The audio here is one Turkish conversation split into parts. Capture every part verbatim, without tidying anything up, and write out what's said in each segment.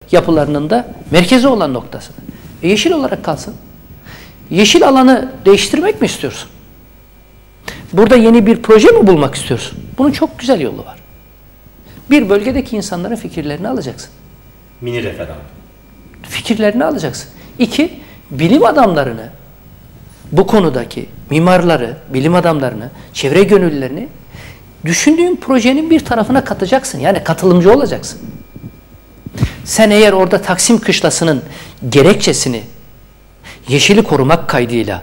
yapılarının da merkezi olan noktası. E yeşil olarak kalsın. Yeşil alanı değiştirmek mi istiyorsun? Burada yeni bir proje mi bulmak istiyorsun? Bunun çok güzel yolu var. Bir, bölgedeki insanların fikirlerini alacaksın. Mini referandum. Fikirlerini alacaksın. İki, bilim adamlarını, bu konudaki mimarları, bilim adamlarını, çevre gönüllülerini düşündüğün projenin bir tarafına katacaksın. Yani katılımcı olacaksın. Sen eğer orada Taksim Kışlası'nın gerekçesini yeşili korumak kaydıyla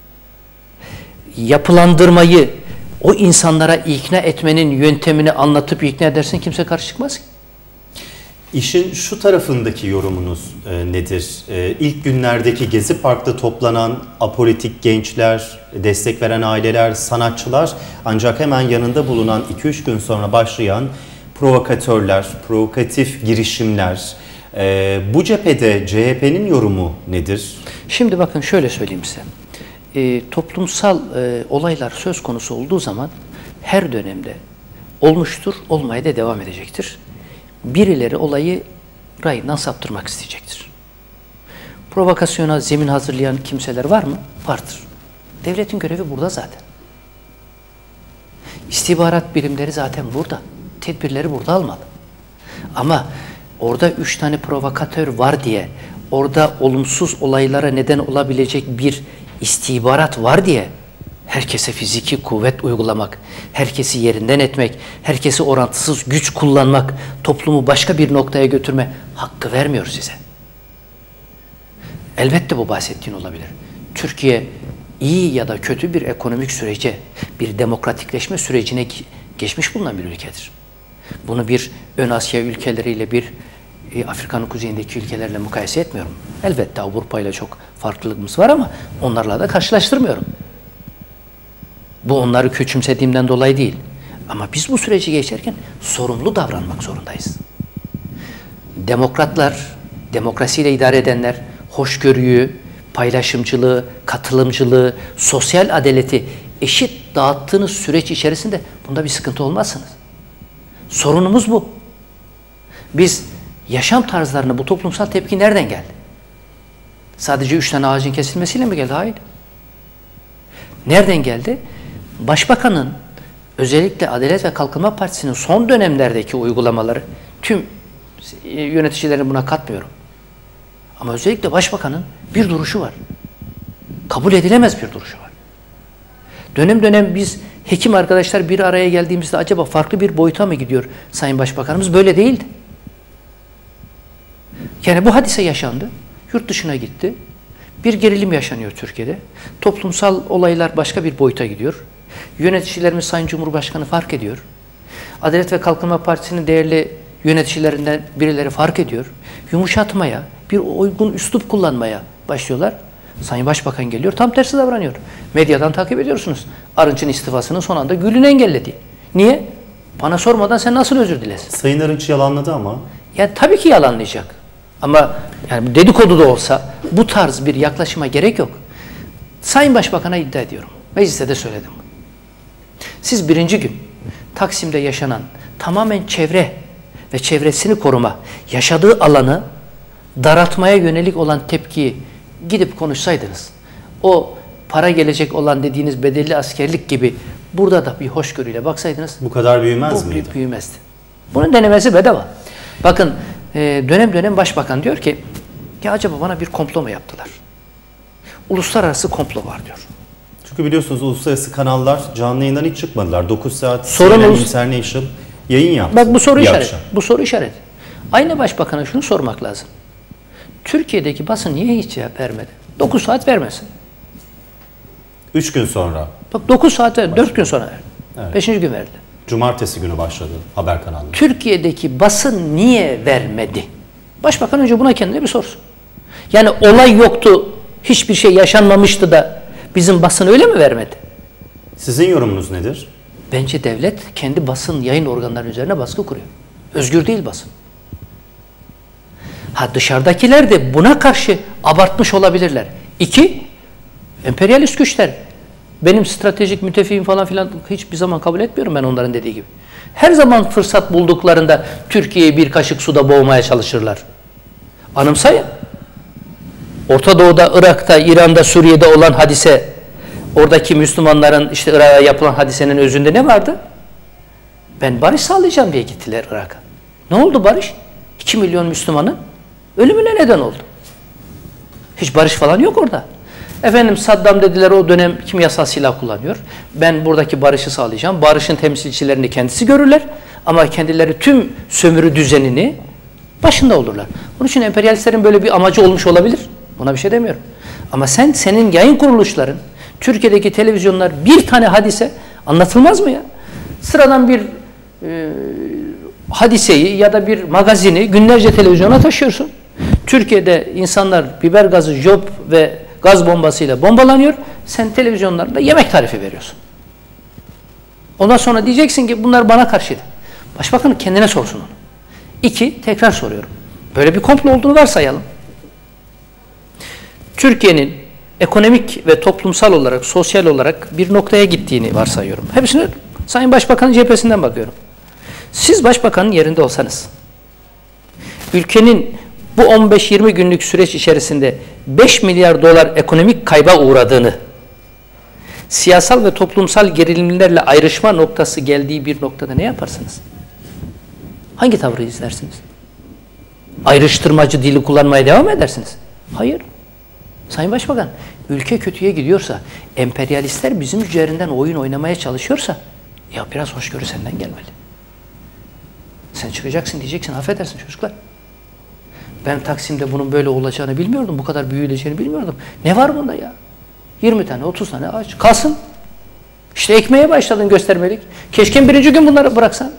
yapılandırmayı o insanlara ikna etmenin yöntemini anlatıp ikna edersin, kimse karşı çıkmaz ki. İşin şu tarafındaki yorumunuz e, nedir? E, ilk günlerdeki Gezi Park'ta toplanan apolitik gençler, destek veren aileler, sanatçılar, ancak hemen yanında bulunan iki üç gün sonra başlayan provokatörler, provokatif girişimler, e, bu cephede C H P'nin yorumu nedir? Şimdi bakın şöyle söyleyeyim size. E, toplumsal e, olaylar söz konusu olduğu zaman her dönemde olmuştur, olmaya da devam edecektir. Birileri olayı rayından saptırmak isteyecektir. Provokasyona zemin hazırlayan kimseler var mı? Vardır. Devletin görevi burada zaten. İstihbarat birimleri zaten burada. Tedbirleri burada almalı. Ama orada üç tane provokatör var diye, orada olumsuz olaylara neden olabilecek bir istihbarat var diye herkese fiziki kuvvet uygulamak, herkesi yerinden etmek, herkesi orantısız güç kullanmak, toplumu başka bir noktaya götürme hakkı vermiyor size. Elbette bu bahsettiğin olabilir. Türkiye iyi ya da kötü bir ekonomik sürece, bir demokratikleşme sürecine geçmiş bulunan bir ülkedir. Bunu bir Ön Asya ülkeleriyle, bir e, Afrika'nın kuzeyindeki ülkelerle mukayese etmiyorum. Elbette Avrupa ile çok farklılığımız var ama onlarla da karşılaştırmıyorum. Bu onları küçümsediğimden dolayı değil. Ama biz bu süreci geçerken sorumlu davranmak zorundayız. Demokratlar, demokrasiyle idare edenler, hoşgörüyü, paylaşımcılığı, katılımcılığı, sosyal adaleti eşit dağıttığınız süreç içerisinde bunda bir sıkıntı olmazsınız. Sorunumuz bu. Biz yaşam tarzlarına bu toplumsal tepki nereden geldi? Sadece üç tane ağacın kesilmesiyle mi geldi? Hayır. Nereden geldi? Başbakanın, özellikle Adalet ve Kalkınma Partisi'nin son dönemlerdeki uygulamaları, tüm yöneticilerin buna katmıyorum. Ama özellikle başbakanın bir duruşu var. Kabul edilemez bir duruşu var. Dönem dönem biz hekim arkadaşlar bir araya geldiğimizde acaba farklı bir boyuta mı gidiyor Sayın Başbakanımız? Böyle değildi. Yani bu hadise yaşandı. Yurt dışına gitti. Bir gerilim yaşanıyor Türkiye'de. Toplumsal olaylar başka bir boyuta gidiyor. Yöneticilerimiz Sayın Cumhurbaşkanı fark ediyor. Adalet ve Kalkınma Partisi'nin değerli yöneticilerinden birileri fark ediyor. Yumuşatmaya, bir uygun üslup kullanmaya başlıyorlar. Sayın Başbakan geliyor, tam tersi davranıyor. Medyadan takip ediyorsunuz. Arınç'ın istifasının son anda Gül'ün engelledi. Niye? Bana sormadan sen nasıl özür dilesin? Sayın Arınç yalanladı ama. Ya tabii ki yalanlayacak. Ama yani dedikodu da olsa bu tarz bir yaklaşıma gerek yok. Sayın Başbakan'a iddia ediyorum. Mecliste de söyledim. Siz birinci gün Taksim'de yaşanan tamamen çevre ve çevresini koruma, yaşadığı alanı daraltmaya yönelik olan tepkiyi gidip konuşsaydınız, o para gelecek olan dediğiniz bedelli askerlik gibi burada da bir hoşgörüyle baksaydınız, bu kadar büyümez bu miydi? Büyümezdi. Bunun denemesi bedava. Bakın dönem dönem başbakan diyor ki, ya acaba bana bir komplo mu yaptılar? Uluslararası komplo var diyor. Çünkü biliyorsunuz uluslararası kanallar canlı yayından hiç çıkmadılar. dokuz saat Sorunumuz, International yayın yaptı. Bak bu soru işareti. Bu soru işareti. Aynı başbakana şunu sormak lazım. Türkiye'deki basın niye hiç cevap vermedi? dokuz saat vermesin. üç gün sonra. Bak dokuz saat verdi, dört gün sonra verdi. Evet. beşinci gün verdi. Cumartesi günü başladı haber kanalları. Türkiye'deki basın niye vermedi? Başbakan önce buna kendine bir sorsun. Yani olay yoktu, hiçbir şey yaşanmamıştı da bizim basın öyle mi vermedi? Sizin yorumunuz nedir? Bence devlet kendi basın yayın organlarının üzerine baskı kuruyor. Özgür değil basın. Ha dışarıdakiler de buna karşı abartmış olabilirler. İki, emperyalist güçler. Benim stratejik müttefiğim falan filan hiçbir zaman kabul etmiyorum ben onların dediği gibi. Her zaman fırsat bulduklarında Türkiye'yi bir kaşık suda boğmaya çalışırlar. Anımsayın. Orta Doğu'da, Irak'ta, İran'da, Suriye'de olan hadise, oradaki Müslümanların işte Irak'a yapılan hadisenin özünde ne vardı? Ben barış sağlayacağım diye gittiler Irak'a. Ne oldu barış? iki milyon Müslümanın ölümüne neden oldu. Hiç barış falan yok orada. Efendim Saddam dediler o dönem kimyasal silah kullanıyor. Ben buradaki barışı sağlayacağım. Barışın temsilcilerini kendisi görürler. Ama kendileri tüm sömürü düzenini başında olurlar. Onun için emperyalistlerin böyle bir amacı olmuş olabilir. Buna bir şey demiyorum. Ama sen, senin yayın kuruluşların, Türkiye'deki televizyonlar bir tane hadise anlatılmaz mı ya? Sıradan bir e, hadiseyi ya da bir magazini günlerce televizyona taşıyorsun. Türkiye'de insanlar biber gazı, job ve gaz bombasıyla bombalanıyor. Sen televizyonlarda yemek tarifi veriyorsun. Ondan sonra diyeceksin ki bunlar bana karşıydı. Başbakan kendine sorsun onu. İki, tekrar soruyorum. Böyle bir komplo olduğunu varsayalım. Türkiye'nin ekonomik ve toplumsal olarak, sosyal olarak bir noktaya gittiğini varsayıyorum. Hepsini Sayın Başbakan'ın cephesinden bakıyorum. Siz Başbakan'ın yerinde olsanız, ülkenin bu on beş yirmi günlük süreç içerisinde beş milyar dolar ekonomik kayba uğradığını, siyasal ve toplumsal gerilimlerle ayrışma noktası geldiği bir noktada ne yaparsınız? Hangi tavrı izlersiniz? Ayrıştırmacı dili kullanmaya devam edersiniz? Hayır. Sayın Başbakan, ülke kötüye gidiyorsa, emperyalistler bizim üzerinden oyun oynamaya çalışıyorsa, ya biraz hoşgörü senden gelmeli. Sen çıkacaksın diyeceksin, affedersin çocuklar. Ben Taksim'de bunun böyle olacağını bilmiyordum, bu kadar büyüyeceğini bilmiyordum. Ne var bunda ya? yirmi tane, otuz tane ağaç. Kalsın. İşte ekmeye başladın göstermelik. Keşke birinci gün bunları bıraksan.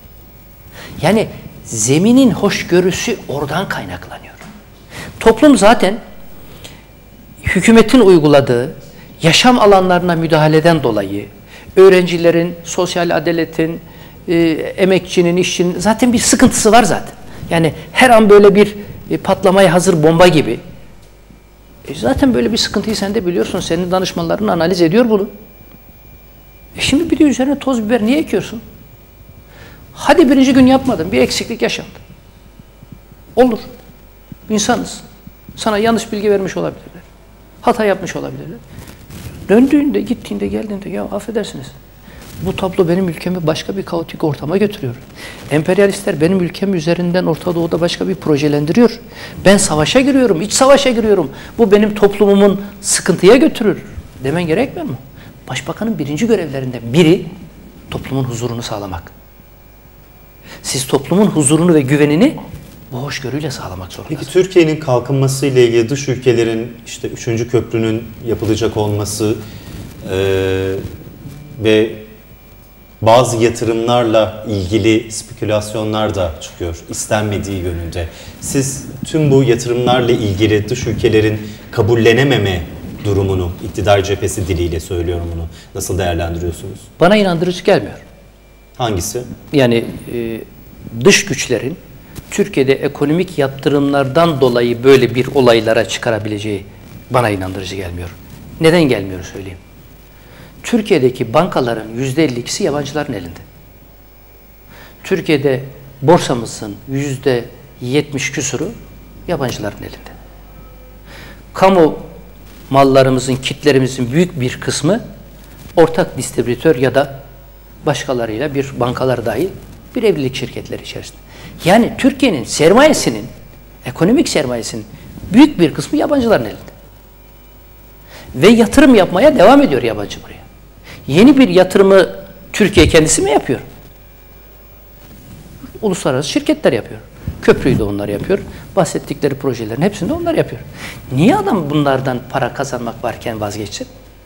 Yani zeminin hoşgörüsü oradan kaynaklanıyor. Toplum zaten hükümetin uyguladığı yaşam alanlarına müdahaleden dolayı öğrencilerin, sosyal adaletin, e, emekçinin, işçinin zaten bir sıkıntısı var zaten. Yani her an böyle bir e, patlamaya hazır bomba gibi. E zaten böyle bir sıkıntıyı sen de biliyorsun. Senin danışmanların analiz ediyor bunu. E şimdi bir de üzerine toz biber niye ekiyorsun? Hadi birinci gün yapmadın. Bir eksiklik yaşandı. Olur. İnsanız. Sana yanlış bilgi vermiş olabilirler. Hata yapmış olabilirler. Döndüğünde, gittiğinde, geldiğinde ya affedersiniz. Bu tablo benim ülkemi başka bir kaotik ortama götürüyor. Emperyalistler benim ülkem üzerinden Orta Doğu'da başka bir projelendiriyor. Ben savaşa giriyorum, iç savaşa giriyorum. Bu benim toplumumun sıkıntıya götürür. Demen gerekmiyor mu? Başbakanın birinci görevlerinden biri toplumun huzurunu sağlamak. Siz toplumun huzurunu ve güvenini bu hoşgörüyle sağlamak zorundasınız. Peki Türkiye'nin kalkınması ile ilgili dış ülkelerin işte üçüncü köprünün yapılacak olması e, ve bazı yatırımlarla ilgili spekülasyonlar da çıkıyor istenmediği yönünde. Siz tüm bu yatırımlarla ilgili dış ülkelerin kabullenememe durumunu, iktidar cephesi diliyle söylüyorum bunu, nasıl değerlendiriyorsunuz? Bana inandırıcı gelmiyor. Hangisi? Yani e, dış güçlerin Türkiye'de ekonomik yatırımlardan dolayı böyle bir olaylara çıkarabileceği bana inandırıcı gelmiyor. Neden gelmiyor söyleyeyim. Türkiye'deki bankaların yüzde elli ikisi yabancıların elinde. Türkiye'de borsamızın yüzde yetmiş küsuru yabancıların elinde. Kamu mallarımızın, kitlerimizin büyük bir kısmı ortak distribütör ya da başkalarıyla bir bankalar dahil bir evlilik şirketleri içerisinde. Yani Türkiye'nin sermayesinin, ekonomik sermayesinin büyük bir kısmı yabancıların elinde. Ve yatırım yapmaya devam ediyor yabancı buraya. Yeni bir yatırımı Türkiye kendisi mi yapıyor? Uluslararası şirketler yapıyor. Köprüyü de onlar yapıyor. Bahsettikleri projelerin hepsini de onlar yapıyor. Niye adam bunlardan para kazanmak varken vazgeçsin?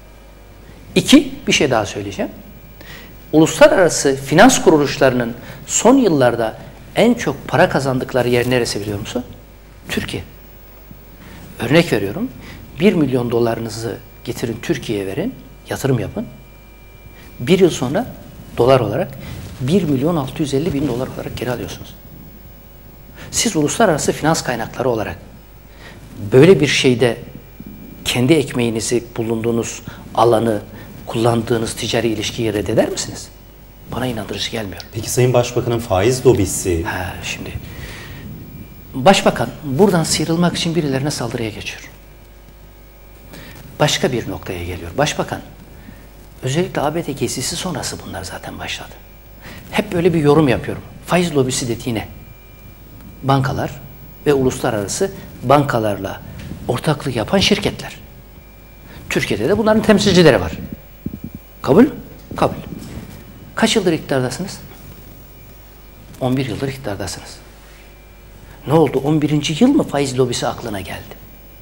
İki, bir şey daha söyleyeceğim. Uluslararası finans kuruluşlarının son yıllarda en çok para kazandıkları yer neresi biliyor musun? Türkiye. Örnek veriyorum. Bir milyon dolarınızı getirin Türkiye'ye verin, yatırım yapın. Bir yıl sonra dolar olarak bir milyon altı yüz elli bin dolar olarak geri alıyorsunuz. Siz uluslararası finans kaynakları olarak böyle bir şeyde kendi ekmeğinizi bulunduğunuz alanı, kullandığınız ticari ilişkiyi reddeder misiniz? Bana inandırıcı gelmiyor. Peki Sayın Başbakan'ın faiz lobisi? Ha, şimdi Başbakan buradan sıyrılmak için birilerine saldırıya geçiyor. Başka bir noktaya geliyor. Başbakan, özellikle A B D gezisi sonrası bunlar zaten başladı. Hep böyle bir yorum yapıyorum. Faiz lobisi dediği ne? Bankalar ve uluslararası bankalarla ortaklık yapan şirketler. Türkiye'de de bunların temsilcileri var. Kabul mü? Kabul. Kaç yıldır iktidardasınız? on bir yıldır iktidardasınız. Ne oldu? on birinci yıl mı faiz lobisi aklına geldi?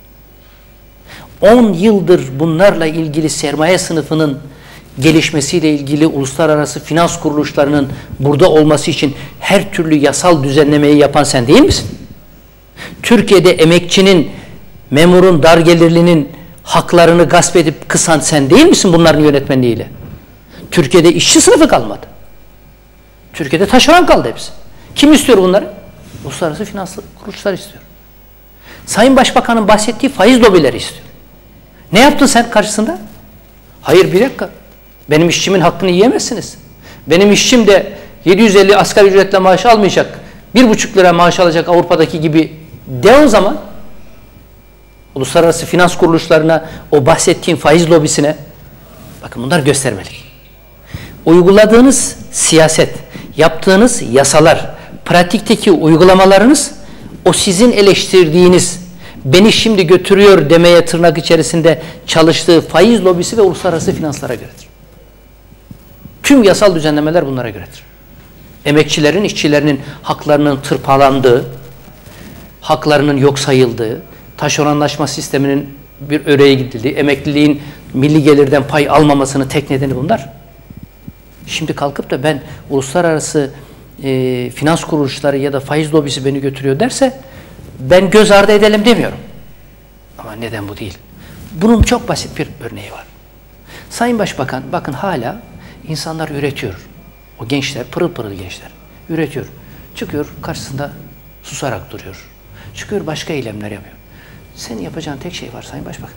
on yıldır bunlarla ilgili sermaye sınıfının gelişmesiyle ilgili uluslararası finans kuruluşlarının burada olması için her türlü yasal düzenlemeyi yapan sen değil misin? Türkiye'de emekçinin, memurun, dar gelirlinin haklarını gasp edip kısan sen değil misin bunların yönetmenliğiyle? Türkiye'de işçi sınıfı kalmadı. Türkiye'de taşeron kaldı hepsi. Kim istiyor bunları? Uluslararası finans kuruluşlar istiyor. Sayın Başbakan'ın bahsettiği faiz lobileri istiyor. Ne yaptın sen karşısında? Hayır, bir dakika. Benim işçimin hakkını yiyemezsiniz. Benim işçim de yedi yüz elli asgari ücretle maaş almayacak, bir buçuk lira maaş alacak Avrupa'daki gibi de o zaman uluslararası finans kuruluşlarına, o bahsettiğim faiz lobisine bakın bunlar göstermeli. Uyguladığınız siyaset, yaptığınız yasalar, pratikteki uygulamalarınız o sizin eleştirdiğiniz, beni şimdi götürüyor demeye tırnak içerisinde çalıştığı faiz lobisi ve uluslararası finanslara göredir. Tüm yasal düzenlemeler bunlara göredir. Emekçilerin, işçilerinin haklarının tırpalandığı, haklarının yok sayıldığı, taşeronlaşma sisteminin bir öreye gidildiği, emekliliğin milli gelirden pay almamasının tek nedeni bunlar. Şimdi kalkıp da ben uluslararası e, finans kuruluşları ya da faiz lobisi beni götürüyor derse ben göz ardı edelim demiyorum. Ama neden bu değil? Bunun çok basit bir örneği var. Sayın Başbakan bakın hala insanlar üretiyor. O gençler, pırıl pırıl gençler üretiyor. Çıkıyor karşısında susarak duruyor. Çıkıyor başka eylemler yapıyor. Senin yapacağın tek şey var Sayın Başbakan.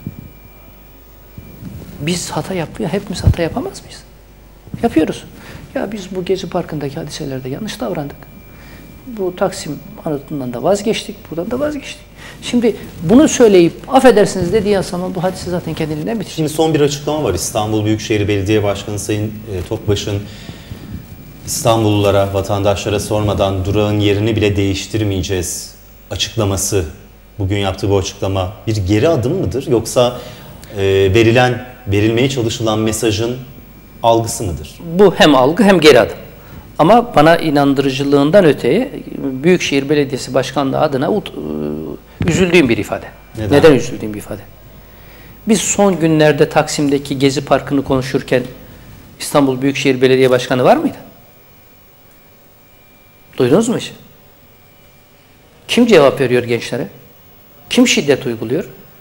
Biz hata yapıyor, hepimiz hata yapamaz mıyız? Yapıyoruz. Ya biz bu Gezi Parkı'ndaki hadiselerde yanlış davrandık. Bu Taksim anıtından da vazgeçtik, buradan da vazgeçtik. Şimdi bunu söyleyip affedersiniz dediği zaman bu hadise zaten kendiliğinden bitecek. Şimdi son bir açıklama var. İstanbul Büyükşehir Belediye Başkanı Sayın Topbaş'ın İstanbullulara, vatandaşlara sormadan durağın yerini bile değiştirmeyeceğiz açıklaması, bugün yaptığı bu açıklama bir geri adım mıdır? Yoksa e, verilen, verilmeye çalışılan mesajın algısı mıdır? Bu hem algı hem geri adım. Ama bana inandırıcılığından öteye Büyükşehir Belediyesi Başkanlığı adına üzüldüğüm bir ifade. Neden? Neden üzüldüğüm bir ifade? Biz son günlerde Taksim'deki Gezi Parkı'nı konuşurken İstanbul Büyükşehir Belediye Başkanı var mıydı? Duydunuz mu hiç? Kim cevap veriyor gençlere? Kim şiddet uyguluyor?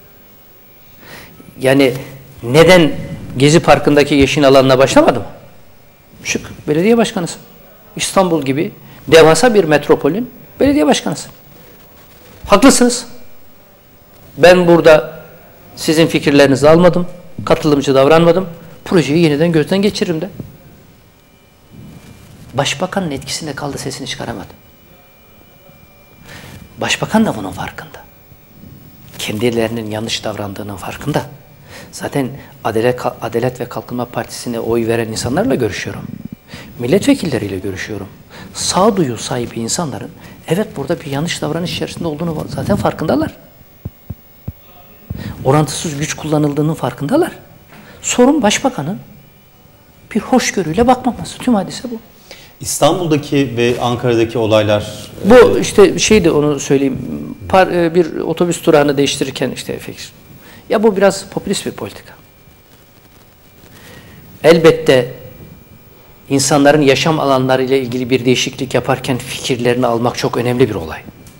Yani neden Gezi Parkı'ndaki yeşil alanına başlamadı mı? Şık, belediye başkanısın. İstanbul gibi devasa bir metropolün belediye başkanısın. Haklısınız. Ben burada sizin fikirlerinizi almadım, katılımcı davranmadım. Projeyi yeniden gözden geçiririm de. Başbakanın etkisinde kaldı, sesini çıkaramadı. Başbakan da bunun farkında. Kendilerinin yanlış davrandığının farkında. Zaten Adalet, Adalet ve Kalkınma Partisi'ne oy veren insanlarla görüşüyorum. Milletvekilleriyle görüşüyorum. Sağduyu sahibi insanların evet burada bir yanlış davranış içerisinde olduğunu zaten farkındalar. Orantısız güç kullanıldığının farkındalar. Sorun Başbakanın bir hoşgörüyle bakmaması. Tüm hadise bu. İstanbul'daki ve Ankara'daki olaylar... Bu işte şeydi, onu söyleyeyim. Par, bir otobüs durağını değiştirirken işte fikir. Ya bu biraz popülist bir politika. Elbette insanların yaşam alanları ile ilgili bir değişiklik yaparken fikirlerini almak çok önemli bir olay.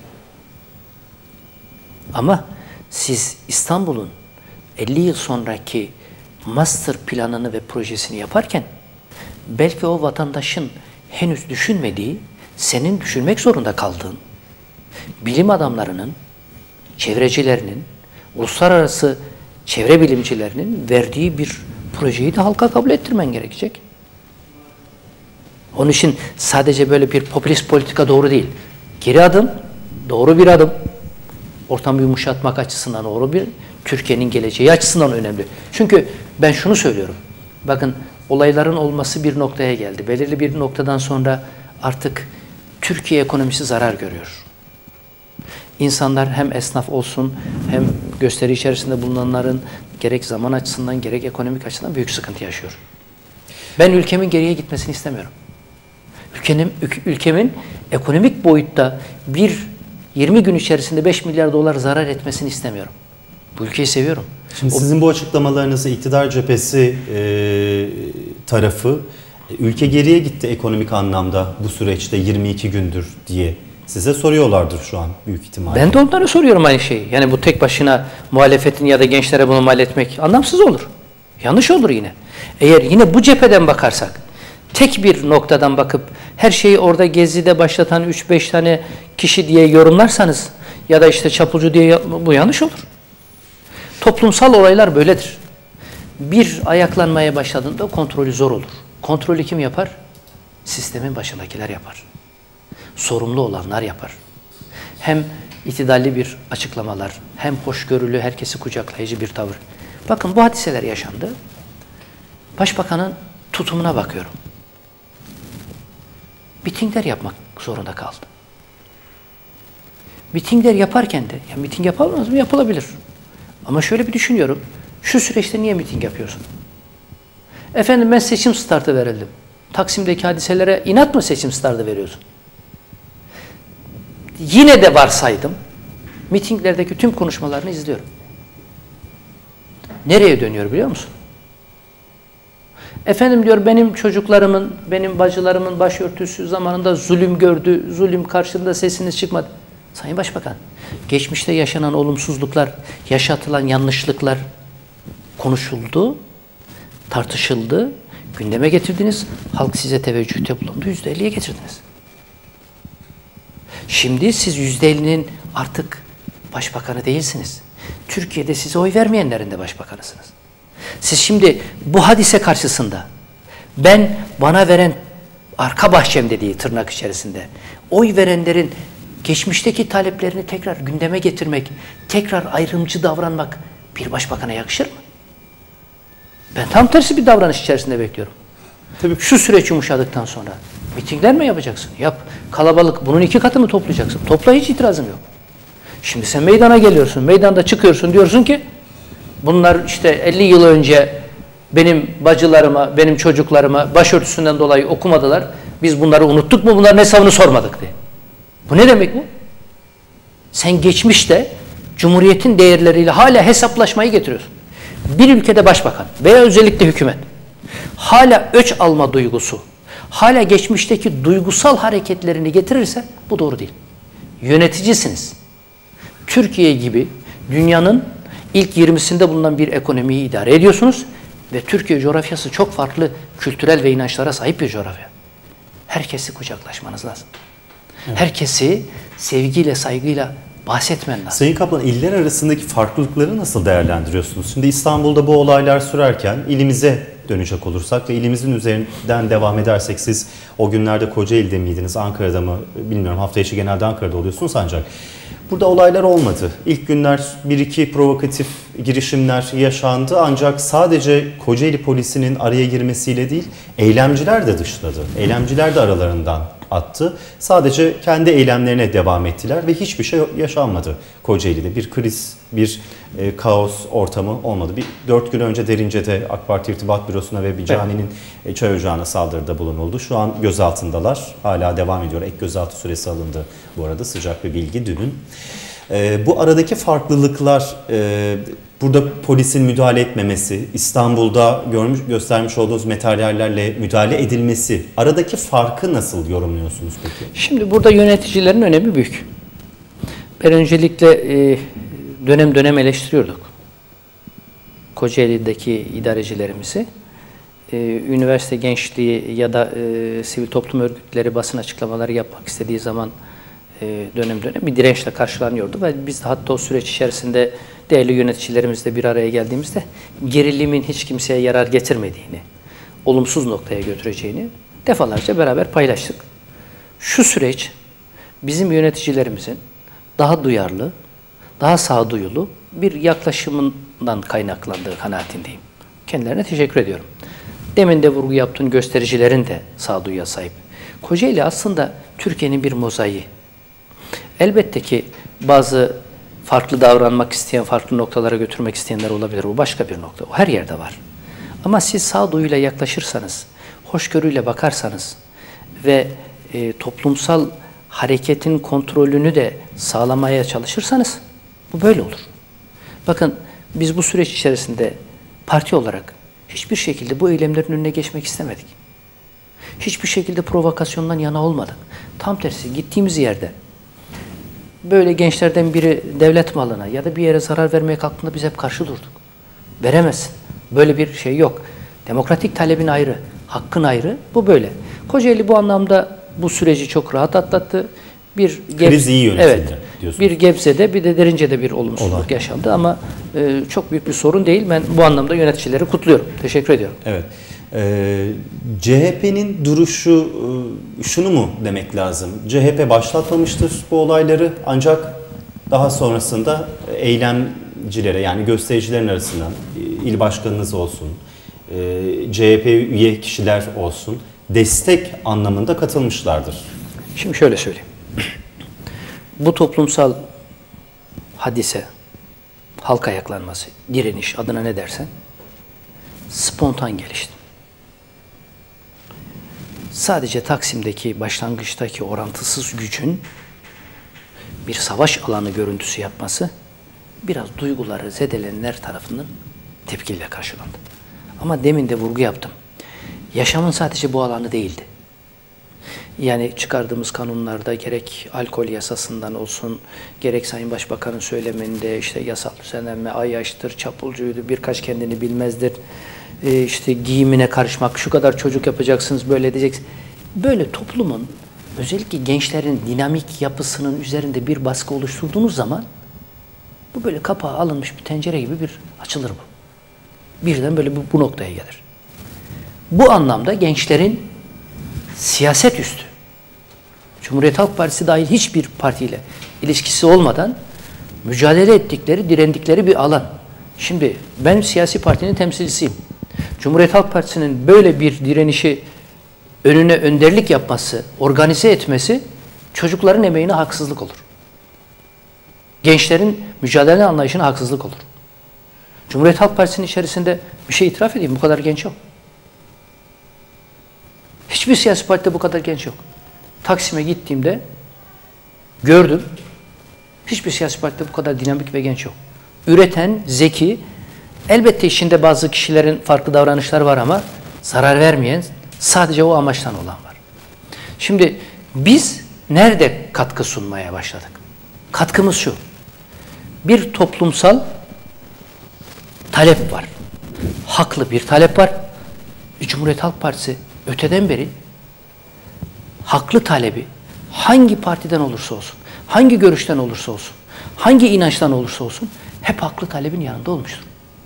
Ama siz İstanbul'un elli yıl sonraki master planını ve projesini yaparken belki o vatandaşın henüz düşünmediği, senin düşünmek zorunda kaldığın, bilim adamlarının, çevrecilerinin, uluslararası çevre bilimcilerinin verdiği bir projeyi de halka kabul ettirmen gerekecek. Onun için sadece böyle bir popülist politika doğru değil. Geri adım, doğru bir adım. Ortamı yumuşatmak açısından doğru bir, Türkiye'nin geleceği açısından önemli. Çünkü ben şunu söylüyorum. Bakın olayların olması bir noktaya geldi. Belirli bir noktadan sonra artık Türkiye ekonomisi zarar görüyor. İnsanlar hem esnaf olsun hem gösteri içerisinde bulunanların gerek zaman açısından gerek ekonomik açıdan büyük sıkıntı yaşıyor. Ben ülkemin geriye gitmesini istemiyorum. Ülkenin, ülkemin ekonomik boyutta bir yirmi gün içerisinde beş milyar dolar zarar etmesini istemiyorum. Bu ülkeyi seviyorum. Şimdi o, sizin bu açıklamalarınızı iktidar cephesi e, tarafı ülke geriye gitti ekonomik anlamda bu süreçte yirmi iki gündür diye size soruyorlardır şu an büyük ihtimalle. Ben de onlara soruyorum aynı şeyi. Yani bu tek başına muhalefetin ya da gençlere bunu mal etmek anlamsız olur. Yanlış olur yine. Eğer yine bu cepheden bakarsak, tek bir noktadan bakıp her şeyi orada Gezi'de başlatan üç beş tane kişi diye yorumlarsanız ya da işte çapulcu diye, bu yanlış olur. Toplumsal olaylar böyledir. Bir ayaklanmaya başladığında kontrolü zor olur. Kontrolü kim yapar? Sistemin başındakiler yapar. Sorumlu olanlar yapar. Hem itidalli bir açıklamalar, hem hoşgörülü, herkesi kucaklayıcı bir tavır. Bakın bu hadiseler yaşandı. Başbakanın tutumuna bakıyorum. Mitingler yapmak zorunda kaldı. Mitingler yaparken de, ya miting yapamaz mı? Yapılabilir. Ama şöyle bir düşünüyorum. Şu süreçte niye miting yapıyorsun? Efendim ben seçim startı verildim. Taksim'deki hadiselere inat mı seçim startı veriyorsun? Yine de varsaydım. Mitinglerdeki tüm konuşmalarını izliyorum. Nereye dönüyor biliyor musun? Efendim diyor benim çocuklarımın, benim bacılarımın başörtüsü zamanında zulüm gördü, zulüm karşısında sesiniz çıkmadı. Sayın Başbakan, geçmişte yaşanan olumsuzluklar, yaşatılan yanlışlıklar konuşuldu, tartışıldı, gündeme getirdiniz, halk size teveccühte bulundu, yüzde elliye getirdiniz. Şimdi siz yüzde ellinin artık başbakanı değilsiniz. Türkiye'de size oy vermeyenlerin de başbakanısınız. Siz şimdi bu hadise karşısında ben bana veren arka bahçem dediği tırnak içerisinde oy verenlerin geçmişteki taleplerini tekrar gündeme getirmek, tekrar ayrımcı davranmak bir başbakana yakışır mı? Ben tam tersi bir davranış içerisinde bekliyorum. Tabii şu süreç yumuşadıktan sonra mitingler mi yapacaksın? Yap. Kalabalık. Bunun iki katı mı toplayacaksın? Topla, hiç itirazım yok. Şimdi sen meydana geliyorsun. Meydanda çıkıyorsun. Diyorsun ki bunlar işte elli yıl önce benim bacılarıma, benim çocuklarıma başörtüsünden dolayı okumadılar. Biz bunları unuttuk mu? Bunların hesabını sormadık diye. Bu ne demek bu? Sen geçmişte Cumhuriyet'in değerleriyle hala hesaplaşmayı getiriyorsun. Bir ülkede başbakan veya özellikle hükümet hala öç alma duygusu, hala geçmişteki duygusal hareketlerini getirirse bu doğru değil. Yöneticisiniz. Türkiye gibi dünyanın ilk yirmisinde bulunan bir ekonomiyi idare ediyorsunuz ve Türkiye coğrafyası çok farklı kültürel ve inançlara sahip bir coğrafya. Herkesi kucaklaşmanız lazım. Evet. Herkesi sevgiyle, saygıyla bahsetmen lazım. Sayın Kaplan, iller arasındaki farklılıkları nasıl değerlendiriyorsunuz? Şimdi İstanbul'da bu olaylar sürerken ilimize dönecek olursak ve ilimizin üzerinden devam edersek, siz o günlerde Kocaeli'de miydiniz, Ankara'da mı bilmiyorum, hafta içi genelde Ankara'da oluyorsunuz ancak burada olaylar olmadı. İlk günler bir iki provokatif girişimler yaşandı ancak sadece Kocaeli polisinin araya girmesiyle değil, eylemciler de dışladı. Eylemciler de aralarından attı. Sadece kendi eylemlerine devam ettiler ve hiçbir şey yaşanmadı Kocaeli'de. Bir kriz, bir e, kaos ortamı olmadı. Bir dört gün önce Derince'de AK Parti İrtibat Bürosu'na ve bir caninin evet. çay ocağına saldırıda bulunuldu. Şu an gözaltındalar. Hala devam ediyor. Ek gözaltı süresi alındı bu arada. Sıcak bir bilgi dünün. E, bu aradaki farklılıklar, e, burada polisin müdahale etmemesi, İstanbul'da görmüş, göstermiş olduğunuz materyallerle müdahale edilmesi, aradaki farkı nasıl yorumluyorsunuz peki? Şimdi burada yöneticilerin önemi büyük. Ben öncelikle e, dönem dönem eleştiriyorduk Kocaeli'deki idarecilerimizi. E, üniversite gençliği ya da e, sivil toplum örgütleri basın açıklamaları yapmak istediği zaman e, dönem dönem bir dirençle karşılanıyordu ve biz de hatta o süreç içerisinde değerli yöneticilerimizle bir araya geldiğimizde gerilimin hiç kimseye yarar getirmediğini, olumsuz noktaya götüreceğini defalarca beraber paylaştık. Şu süreç bizim yöneticilerimizin daha duyarlı, daha sağduyulu bir yaklaşımından kaynaklandığı kanaatindeyim. Kendilerine teşekkür ediyorum. Demin de vurgu yaptığın göstericilerin de sağduyuya sahip. Kocaeli aslında Türkiye'nin bir mozaiği. Elbette ki bazı farklı davranmak isteyen, farklı noktalara götürmek isteyenler olabilir. Bu başka bir nokta. O her yerde var. Ama siz sağduyuyla yaklaşırsanız, hoşgörüyle bakarsanız ve e, toplumsal hareketin kontrolünü de sağlamaya çalışırsanız bu böyle olur. Bakın biz bu süreç içerisinde parti olarak hiçbir şekilde bu eylemlerin önüne geçmek istemedik. Hiçbir şekilde provokasyondan yana olmadık. Tam tersi gittiğimiz yerde böyle gençlerden biri devlet malına ya da bir yere zarar vermeye kalktığında biz hep karşı durduk. Veremezsin. Böyle bir şey yok. Demokratik talebin ayrı, hakkın ayrı. Bu böyle. Kocaeli bu anlamda bu süreci çok rahat atlattı. Bir kriz iyi yönetildi evet, diyorsunuz. Bir Gebze'de bir de Derince'de bir olumsuzluk Olay. yaşandı ama e, çok büyük bir sorun değil. Ben bu anlamda yöneticileri kutluyorum. Teşekkür ediyorum. Evet. Ee, C H P'nin duruşu e, şunu mu demek lazım? C H P başlatmamıştır bu olayları ancak daha sonrasında eylemcilere yani göstericilerin arasından il başkanınız olsun, e, C H P üye kişiler olsun destek anlamında katılmışlardır. Şimdi şöyle söyleyeyim. Bu toplumsal hadise, halk ayaklanması, direniş adına ne dersen spontan gelişti. Sadece Taksim'deki başlangıçtaki orantısız gücün bir savaş alanı görüntüsü yapması biraz duyguları zedelenenler tarafından tepkiyle karşılandı. Ama demin de vurgu yaptım. Yaşamın sadece bu alanı değildi. Yani çıkardığımız kanunlarda gerek alkol yasasından olsun, gerek Sayın Başbakan'ın söyleminde işte yasal düzenlenme, ayyaştır, çapulcuydu, birkaç kendini bilmezdir, e işte giyimine karışmak, şu kadar çocuk yapacaksınız, böyle edeceksiniz. Böyle toplumun, özellikle gençlerin dinamik yapısının üzerinde bir baskı oluşturduğunuz zaman bu böyle kapağı alınmış bir tencere gibi bir açılır bu. Birden böyle bu, bu noktaya gelir. Bu anlamda gençlerin siyaset üstü, Cumhuriyet Halk Partisi dahil hiçbir partiyle ilişkisi olmadan mücadele ettikleri, direndikleri bir alan. Şimdi ben siyasi partinin temsilcisiyim. Cumhuriyet Halk Partisi'nin böyle bir direnişi önüne önderlik yapması, organize etmesi çocukların emeğine haksızlık olur. Gençlerin mücadele anlayışına haksızlık olur. Cumhuriyet Halk Partisi'nin içerisinde bir şey itiraf edeyim, bu kadar genç yok. Hiçbir siyasi partide bu kadar genç yok. Taksim'e gittiğimde gördüm, hiçbir siyasi partide bu kadar dinamik ve genç yok. Üreten, zeki, elbette içinde bazı kişilerin farklı davranışları var ama zarar vermeyen, sadece o amaçtan olan var. Şimdi biz nerede katkı sunmaya başladık? Katkımız şu, bir toplumsal talep var. Haklı bir talep var. Cumhuriyet Halk Partisi öteden beri haklı talebi hangi partiden olursa olsun, hangi görüşten olursa olsun, hangi inançtan olursa olsun hep haklı talebin yanında olmuştur.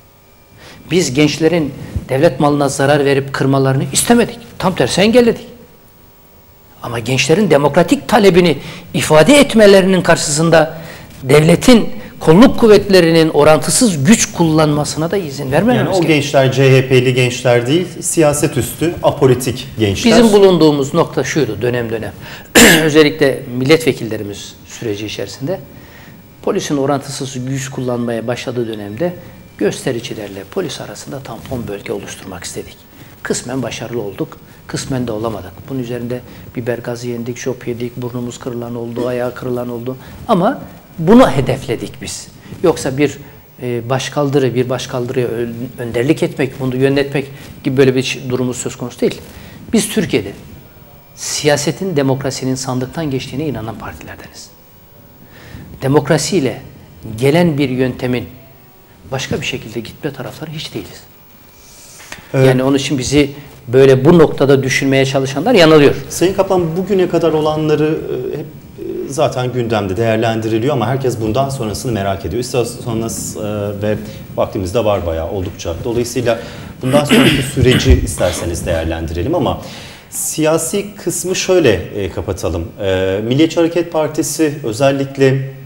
Biz gençlerin devlet malına zarar verip kırmalarını istemedik. Tam tersi engelledik. Ama gençlerin demokratik talebini ifade etmelerinin karşısında devletin kolluk kuvvetlerinin orantısız güç kullanmasına da izin vermememiz Yani o gerekiyor. gençler C H P'li gençler değil, siyaset üstü, apolitik gençler. Bizim bulunduğumuz nokta şuydu dönem dönem. Özellikle milletvekillerimiz süreci içerisinde polisin orantısız güç kullanmaya başladığı dönemde göstericilerle polis arasında tampon bölge oluşturmak istedik. Kısmen başarılı olduk, kısmen de olamadık. Bunun üzerinde biber gazı yendik, şop yedik, burnumuz kırılan oldu, ayağı kırılan oldu. Ama bunu hedefledik biz. Yoksa bir e, başkaldırı, bir başkaldırıya önderlik etmek, bunu yönetmek gibi böyle bir durumumuz söz konusu değil. Biz Türkiye'de siyasetin, demokrasinin sandıktan geçtiğine inanan partilerdeniz. Demokrasiyle gelen bir yöntemin başka bir şekilde gitme tarafları hiç değiliz. Evet. Yani onun için bizi böyle bu noktada düşünmeye çalışanlar yanılıyor. Sayın Kaplan, bugüne kadar olanları hep zaten gündemde değerlendiriliyor ama herkes bundan sonrasını merak ediyor. İstasyonunuz ve vaktimiz de var bayağı oldukça. Dolayısıyla bundan sonraki süreci isterseniz değerlendirelim ama siyasi kısmı şöyle kapatalım. Milliyetçi Hareket Partisi özellikle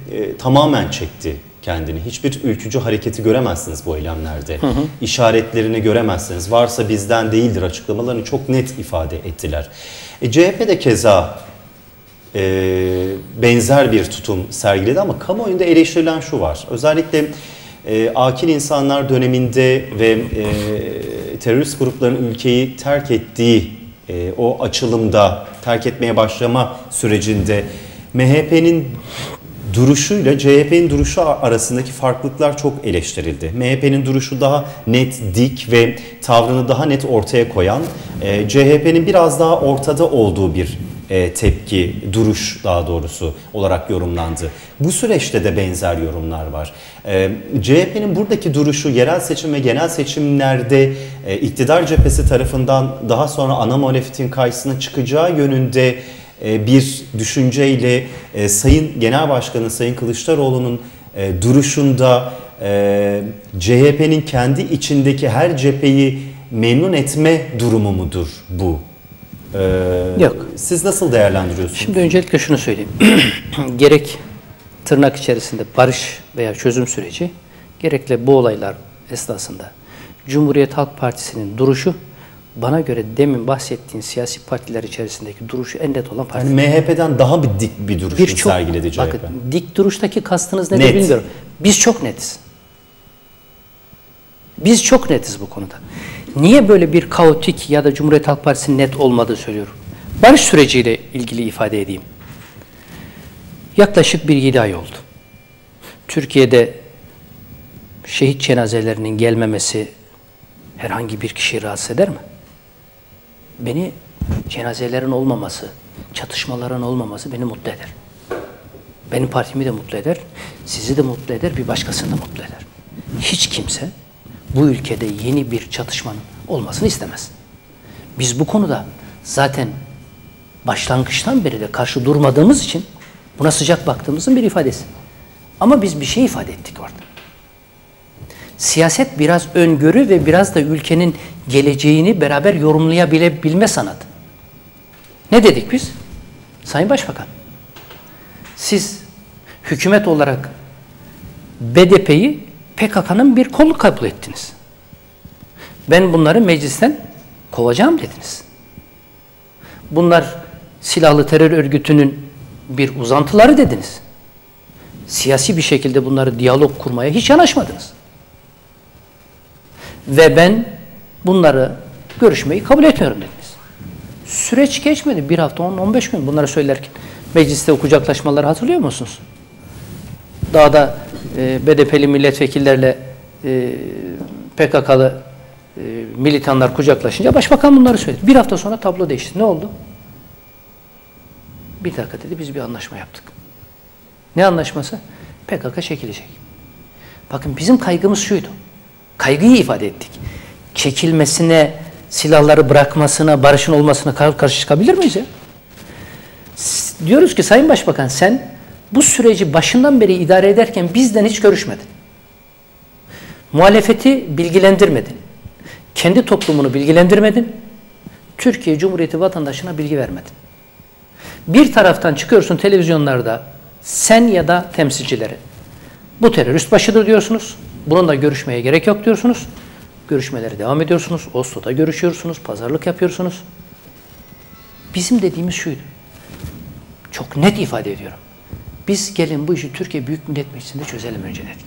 e, tamamen çekti kendini. Hiçbir ülkücü hareketi göremezsiniz bu eylemlerde. Hı hı. İşaretlerini göremezsiniz. Varsa bizden değildir açıklamalarını çok net ifade ettiler. E, C H P de keza e, benzer bir tutum sergiledi ama kamuoyunda eleştirilen şu var. Özellikle e, akil insanlar döneminde ve e, terörist grupların ülkeyi terk ettiği e, o açılımda, terk etmeye başlama sürecinde M H P'nin duruşuyla C H P'nin duruşu arasındaki farklılıklar çok eleştirildi. M H P'nin duruşu daha net, dik ve tavrını daha net ortaya koyan, e, C H P'nin biraz daha ortada olduğu bir e, tepki, duruş daha doğrusu olarak yorumlandı. Bu süreçte de benzer yorumlar var. E, C H P'nin buradaki duruşu yerel seçim ve genel seçimlerde e, iktidar cephesi tarafından daha sonra ana muhalefetin karşısına çıkacağı yönünde bir düşünceyle e, Sayın Genel Başkanı Sayın Kılıçdaroğlu'nun e, duruşunda e, C H P'nin kendi içindeki her cepheyi memnun etme durumu mudur bu? E, Yok. Siz nasıl değerlendiriyorsunuz? Şimdi öncelikle şunu söyleyeyim. Gerek tırnak içerisinde barış veya çözüm süreci, gerekle bu olaylar esnasında Cumhuriyet Halk Partisi'nin duruşu, bana göre demin bahsettiğin siyasi partiler içerisindeki duruşu en net olan parti. Yani M H P'den daha bir dik bir duruş bir çok, sergiledi C H P. Bakın, dik duruştaki kastınız nedir net. Bilmiyorum. Biz çok netiz. Biz çok netiz bu konuda. Niye böyle bir kaotik ya da Cumhuriyet Halk Partisi'nin net olmadığı söylüyorum. Barış süreciyle ilgili ifade edeyim. Yaklaşık bir yedi ay oldu. Türkiye'de şehit cenazelerinin gelmemesi herhangi bir kişiyi rahatsız eder mi? Beni cenazelerin olmaması, çatışmaların olmaması beni mutlu eder. Benim partimi de mutlu eder, sizi de mutlu eder, bir başkasını da mutlu eder. Hiç kimse bu ülkede yeni bir çatışmanın olmasını istemez. Biz bu konuda zaten başlangıçtan beri de karşı durmadığımız için buna sıcak baktığımızın bir ifadesi. Ama biz bir şey ifade ettik orada. Siyaset biraz öngörü ve biraz da ülkenin geleceğini beraber yorumlayabilme sanatı. Ne dedik biz? Sayın Başbakan, siz hükümet olarak B D P'yi P K K'nın bir kolu kabul ettiniz. Ben bunları meclisten kovacağım dediniz. Bunlar silahlı terör örgütünün bir uzantıları dediniz. Siyasi bir şekilde bunları diyalog kurmaya hiç yanaşmadınız. Ve ben bunları görüşmeyi kabul etmiyorum dediniz. Süreç geçmedi. Bir hafta, on on beş gün bunları söylerken. Mecliste o kucaklaşmaları hatırlıyor musunuz? Dağda e, B D P'li milletvekillerle e, P K K'lı e, militanlar kucaklaşınca başbakan bunları söyledi. Bir hafta sonra tablo değişti. Ne oldu? Bir dakika dedi, biz bir anlaşma yaptık. Ne anlaşması? P K K çekilecek. Bakın bizim kaygımız şuydu. Kaygıyı ifade ettik. Çekilmesine, silahları bırakmasına, barışın olmasına karşı çıkabilir miyiz ya? Diyoruz ki Sayın Başbakan, sen bu süreci başından beri idare ederken bizden hiç görüşmedin. Muhalefeti bilgilendirmedin. Kendi toplumunu bilgilendirmedin. Türkiye Cumhuriyeti vatandaşına bilgi vermedin. Bir taraftan çıkıyorsun televizyonlarda, sen ya da temsilcileri, bu terörist başıdır diyorsunuz. Bununla görüşmeye gerek yok diyorsunuz. Görüşmelere devam ediyorsunuz. Oslo'da görüşüyorsunuz. Pazarlık yapıyorsunuz. Bizim dediğimiz şuydu. Çok net ifade ediyorum. Biz gelin bu işi Türkiye Büyük Millet Meclisi'nde çözelim önce dedik.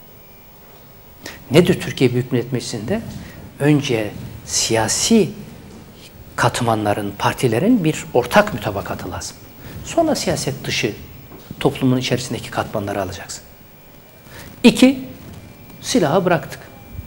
Nedir Türkiye Büyük Millet Meclisi'nde? Önce siyasi katmanların, partilerin bir ortak mütabakatı lazım. Sonra siyaset dışı toplumun içerisindeki katmanları alacaksın. İki, silahı bıraktık.